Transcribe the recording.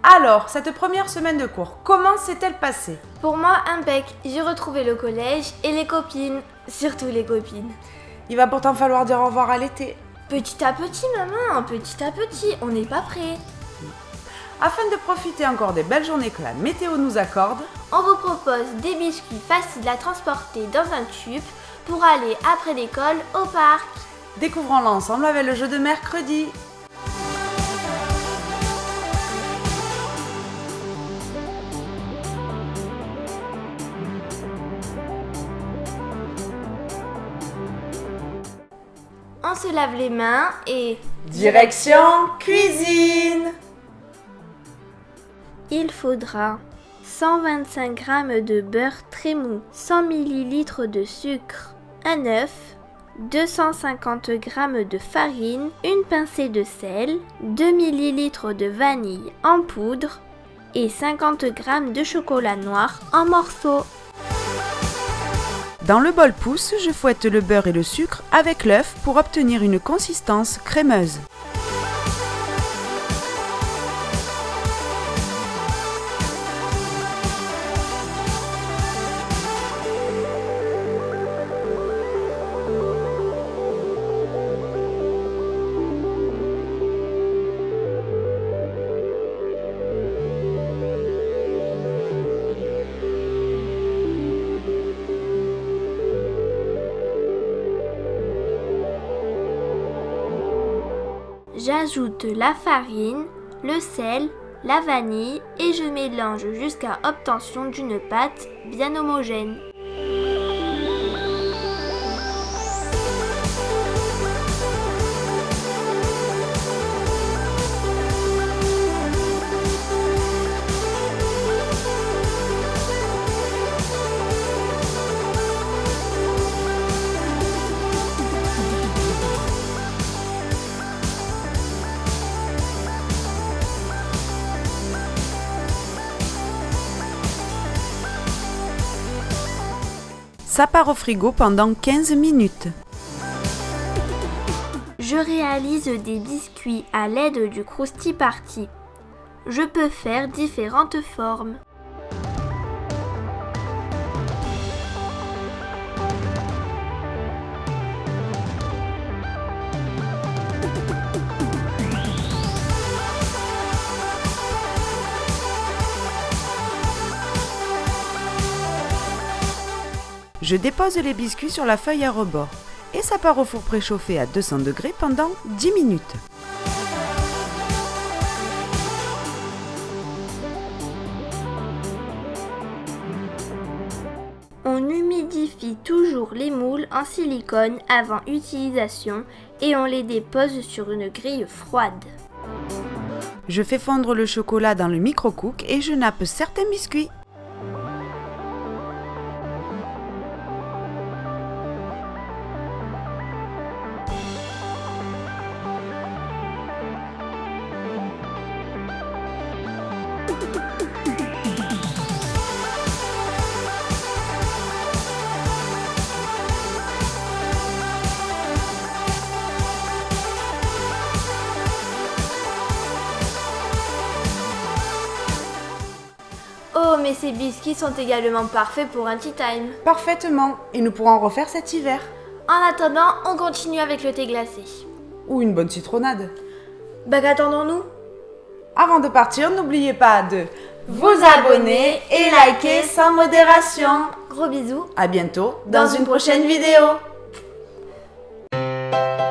Alors, cette première semaine de cours, comment s'est-elle passée? Pour moi, impec. J'ai retrouvé le collège et les copines. Surtout les copines. Il va pourtant falloir dire au revoir à l'été. Petit à petit, maman, petit à petit, on n'est pas prêt. Afin de profiter encore des belles journées que la météo nous accorde, on vous propose des biscuits faciles à transporter dans un tube pour aller après l'école au parc. Découvrons-le ensemble avec le jeu de mercredi. On se lave les mains et... Direction cuisine! Il faudra 125 g de beurre très mou, 100 ml de sucre, un œuf, 250 g de farine, une pincée de sel, 2 ml de vanille en poudre et 50 g de chocolat noir en morceaux. Dans le bol pousse, je fouette le beurre et le sucre avec l'œuf pour obtenir une consistance crémeuse. J'ajoute la farine, le sel, la vanille et je mélange jusqu'à obtention d'une pâte bien homogène. Ça part au frigo pendant 15 minutes. Je réalise des biscuits à l'aide du Krusty Party. Je peux faire différentes formes. Je dépose les biscuits sur la feuille à rebord et ça part au four préchauffé à 200 degrés pendant 10 minutes. On humidifie toujours les moules en silicone avant utilisation et on les dépose sur une grille froide. Je fais fondre le chocolat dans le micro-cook et je nappe certains biscuits. Oh, mais ces biscuits sont également parfaits pour un tea time. Parfaitement, et nous pourrons en refaire cet hiver. En attendant, on continue avec le thé glacé. Ou une bonne citronnade. Bah qu'attendons-nous? Avant de partir, n'oubliez pas de vous abonner et liker sans modération. Gros bisous. À bientôt dans une prochaine vidéo.